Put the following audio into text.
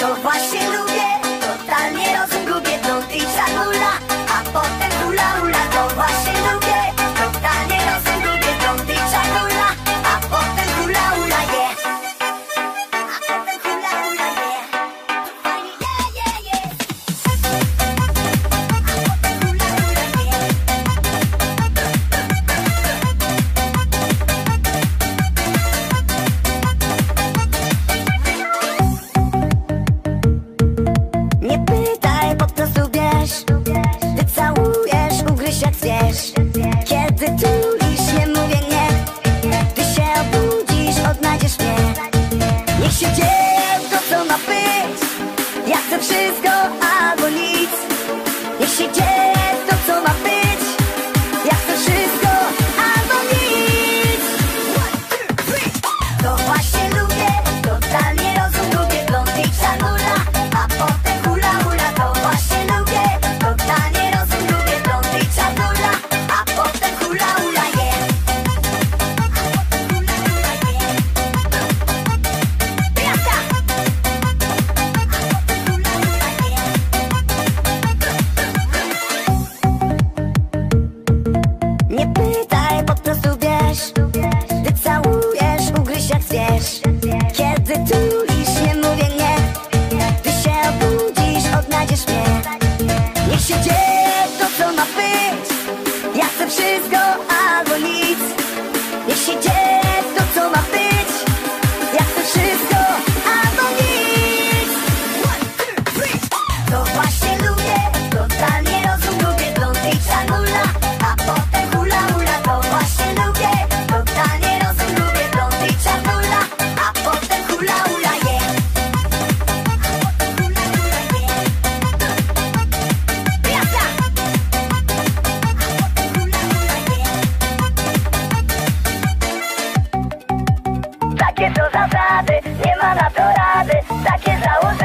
to właśnie lubię. Totalnie rozum gubię, blond i czarnula, a potem hula hula. To właśnie lubię. Totalnie rozum gubię, blond i czarnula, a potem hula hula, yeah. A potem hula hula, yeah. To fajnie, yeah, yeah, yeah. A potem hula hula, yeah. Nie pytaj, po prostu bierz. Ty całujesz, ugryź jak zwierz. Kiedy tulisz, nie mówię nie. Ty się obudzisz, odnajdziesz mnie. Niech się dzieje to, co ma być. Ja chcę wszystko albo nic. Niech się dzieje to, co ma być. Ja chcę wszystko albo nic. One, two, three. To właśnie lubię. Totalnie rozum gubię, blond i czarnula, a potem hula hula. To właśnie lubię. Totalnie rozum gubię, blond i czarnula, a potem hula hula, yeah. A potem hula hula, yeah. Jazda! A potem hula hula, yeah. Nie pytaj, po prostu bierz. Ty całujesz, ugryź jak zwierz. Kiedy tulisz, nie mówię nie. Ty się obudzisz, odnajdziesz mnie. Niech się dzieje to, co ma być. Ja chcę wszystko albo nic. Niech się dzieje to, co ma być. Ja chcę wszystko albo nic. One, two, three. To właśnie lubię. Totalnie rozum gubię, blond i czarnula, a potem hula hula. To właśnie lubię. Totalnie rozum gubię, blond i czarnula, a potem hula hula, yeah. A potem hula hula, yeah. Jazda! A potem hula hula, yeah. Takie są zasady, nie ma na to rady. Takie założenia.